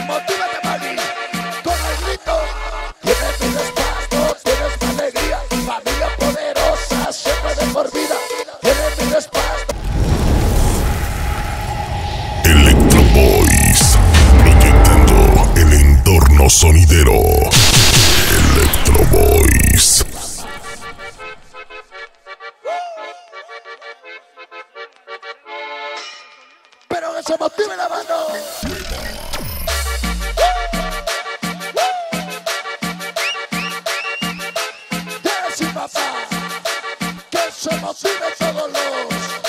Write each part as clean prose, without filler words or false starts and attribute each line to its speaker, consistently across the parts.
Speaker 1: Motívate, mami, con el grito. Tienes mi respaldo, tienes mi alegría. Familia poderosa, siempre de por vida. Tienes mi respaldo.
Speaker 2: Electro Boys, proyectando el entorno sonidero. Electro Boys.
Speaker 1: Pero que se motive la mano. Sí, papá, que se motive todos los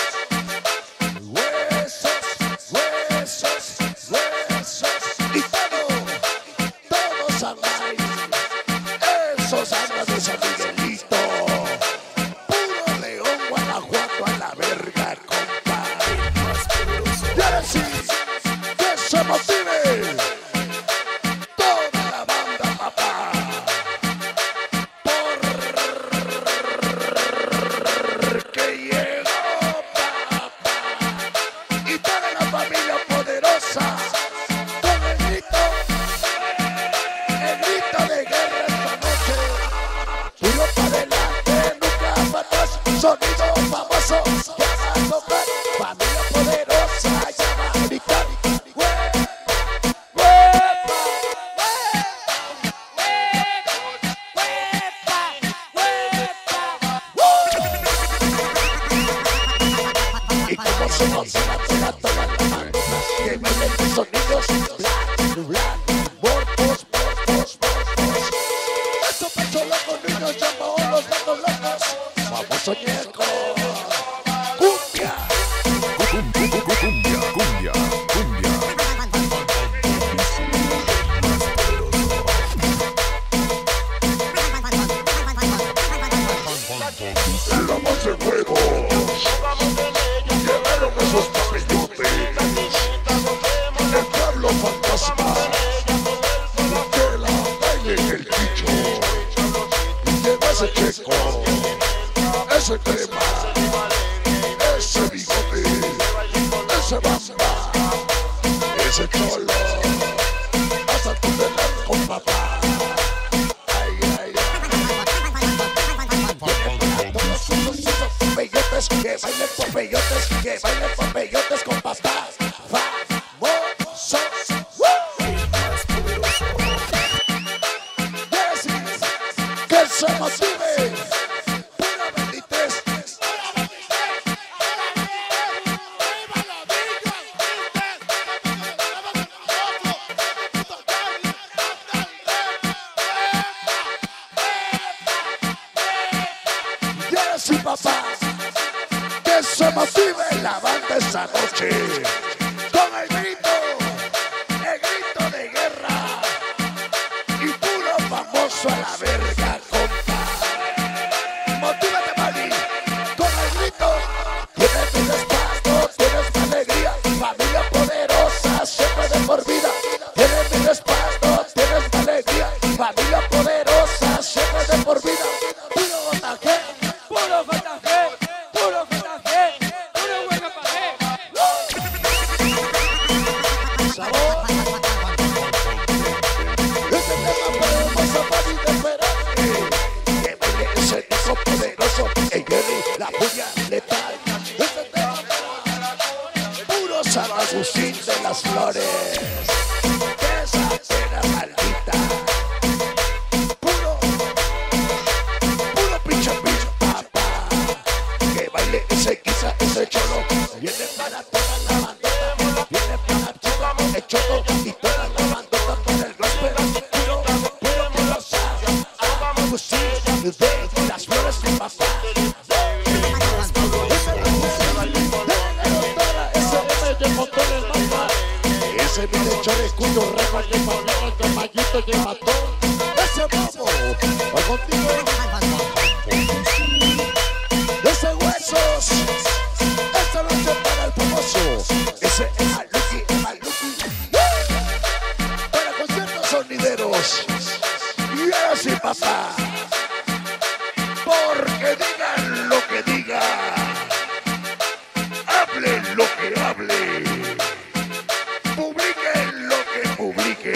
Speaker 1: huesos, huesos, huesos. Y todos amáis esos amas de San Miguelito. Puro León, Guanajuato, a la verga, compa. Y ahora sí, que se motive toda la banda, papá. Porque llegó, papá. Y toda la familia poderosa con el grito de guerra esta noche. Puro para adelante, nunca para atrás. Sonido famoso, ya va a tocar. Familia poderosa, ya va a gritar. Y como se emociona toda la banda, que bailen los sonidos, black, morpos. Eso pecho loco, niños, llamo a los gatos locos. Vamos, soñeco. Cumbia.
Speaker 2: Damas de huevos, llegaron esos papillotes. El Pablo Fantasma, que la baile el chicho. Llega ese checo, ese crema, ese bigote, ese bamba, ese cholo. Hasta tu tener con papá. Ay, ay, ay. Peyotes, que bailen con peyotes, que bailen con peyotes con papás. Famosos. Que se motive. Pura 23. Sí, papá, que se motive la banda esta noche con el grito de guerra y puro famoso a la verga, compa. Motívate, mami, con el grito. Tienes mi respaldo, tienes mi alegría. Familia poderosa, siempre de por vida. Tienes mi respaldo, tienes mi alegría. Familia poderosa, siempre de por vida. Puro botaje.
Speaker 3: Puro JG, puro hueca pagué.
Speaker 1: Sabor. Este tema podemos amar y desesperarte. Que baile ese disco poderoso. El Jerry, la puya letal. Este tema puro San Agustín de las Flores. Esa cena maldita. Puro pinche papá. Que baile ese guisa, ese cholo. Viene para toda la bandota. Viene para toda el cholo. Y toda la bandota con el gospel. Puro San Agustín de las Flores de papá. Ese viene chore, cuyo remo, que mamero, que mallito, que mató. Ese bobo, va contigo. Ese huesos, esta noche para el famoso. Ese es Maluki. Para conciertos sonideros. Y ahora sí, papá. Porque digan lo que digan. Hablen lo que hablen. Publiquen lo que publiquen.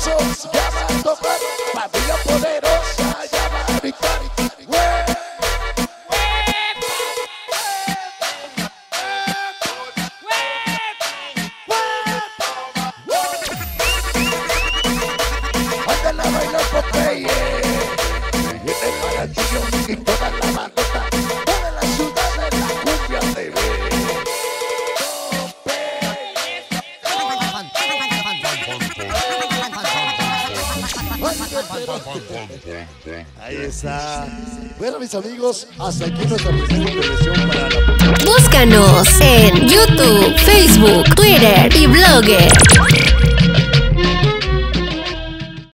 Speaker 2: poderoso, llama a tocar. Familia poderosa, llama a gritar. Ándale a bailar Popeye. Viene para ti y toda la bandota. Toda la ciudad de la cumbia te ve.
Speaker 1: Ahí está. Bueno, mis amigos, hasta aquí nuestra primera intervención para la...
Speaker 4: Búscanos en YouTube, Facebook, Twitter y Blogger.